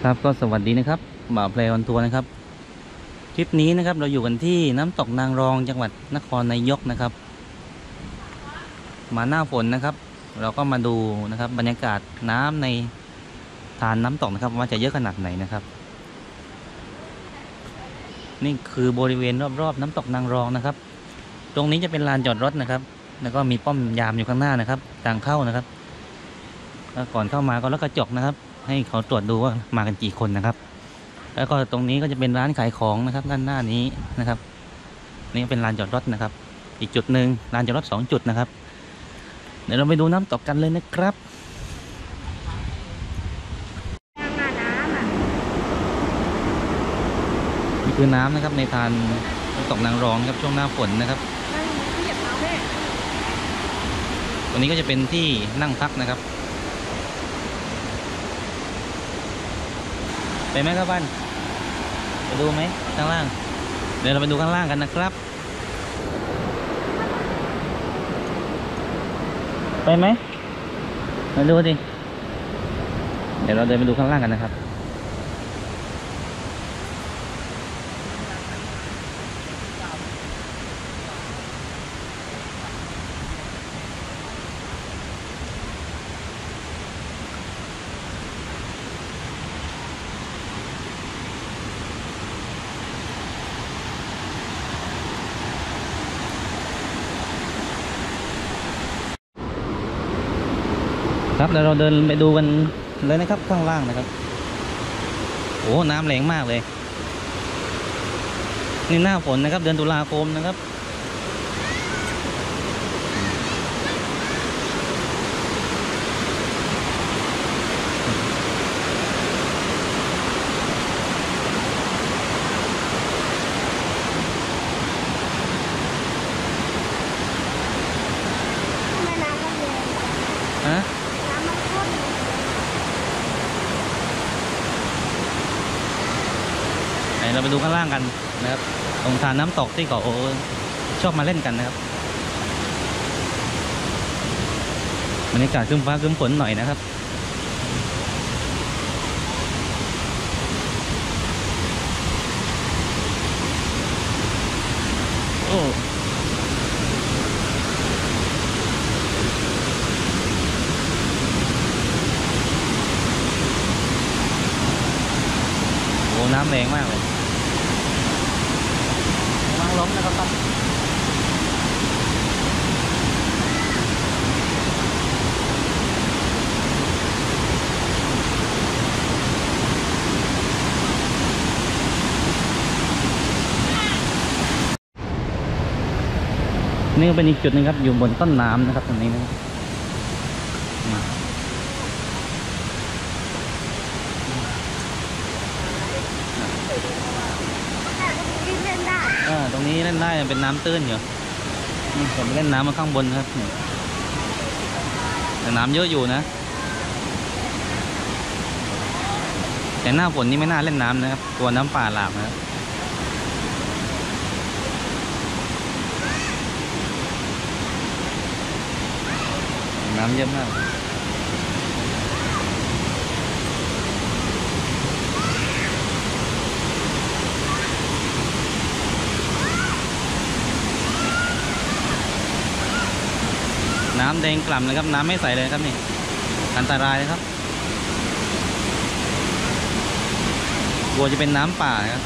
ครับก็สวัสดีนะครับบ่าวเพลย์ออนทัวร์นะครับทริปนี้นะครับเราอยู่กันที่น้ำตกนางรองจังหวัดนครนายกนะครับมาหน้าฝนนะครับเราก็มาดูนะครับบรรยากาศน้ำในทานน้ำตกนะครับว่าจะเยอะขนาดไหนนะครับนี่คือบริเวณรอบๆน้ำตกนางรองนะครับตรงนี้จะเป็นลานจอดรถนะครับแล้วก็มีป้อมยามอยู่ข้างหน้านะครับทางเข้านะครับแล้วก่อนเข้ามาก็รถกระจกนะครับให้เขาตรวจดูว่ามากันกี่คนนะครับแล้วก็ตรงนี้ก็จะเป็นร้านขายของนะครับด้านหน้านี้นะครับนี่เป็นลานจอดรถนะครับอีกจุดหนึ่งลานจอดรถ2 จุดนะครับเดี๋ยวเราไปดูน้ำตกกันเลยนะครับนี่คือน้ำนะครับในทานน้ำตกนางรองครับช่วงหน้าฝนนะครับตรงนี้ก็จะเป็นที่นั่งพักนะครับไปไหมครับบ้านไปดูไหมข้างล่างเดี๋ยวเราไปดูข้างล่างกันนะครับไปไหมมาดูดิเดี๋ยวเราเดินไปดูข้างล่างกันนะครับครับเดี๋ยวเราเดินไปดูกันเลยนะครับข้างล่างนะครับโอ้น้ำแรงมากเลยนี่หน้าฝนนะครับเดือนตุลาคมนะครับฮะเราไปดูข้างล่างกันนะครับตรงทานน้ำตกที่เขาชอบมาเล่นกันนะครับบรรยากาศครึ้มฟ้าครึ้มฝนหน่อยนะครับโอ้โหน้ำแรงมากเลยระวังล้มนะครับ นี่ก็เป็นอีกจุดนึงครับอยู่บนต้นน้ำนะครับตรงนี้นะครับตรงนี้เล่นได้เป็นน้ำตื้นอยู่ผมเล่นน้ำมาข้างบนครับแต่น้ำเยอะอยู่นะแต่หน้าฝนนี่ไม่น่าเล่นน้ำนะครับกลัวน้ำป่าหลากนะครับน้ำเยอะมากน้ำแดงกล่ำเลยครับน้ำไม่ใสเลยครับนี่อันตรายเลยครับกลัวจะเป็นน้ำป่าครับ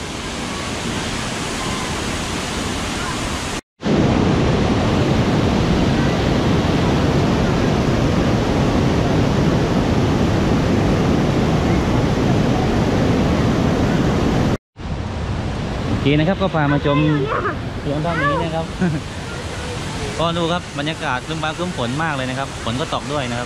โอเคนะครับก็พามาชมสวนด้านนี้นะครับ ก็ดูครับบรรยากาศครึ้มฟ้าครึ้มฝนมากเลยนะครับฝนก็ตกด้วยนะครับ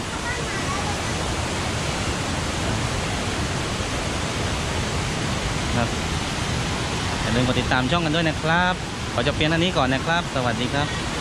ครับอย่าลืมกดติดตามช่องกันด้วยนะครับขอจบเพียงเท่านี้ก่อนนะครับสวัสดีครับ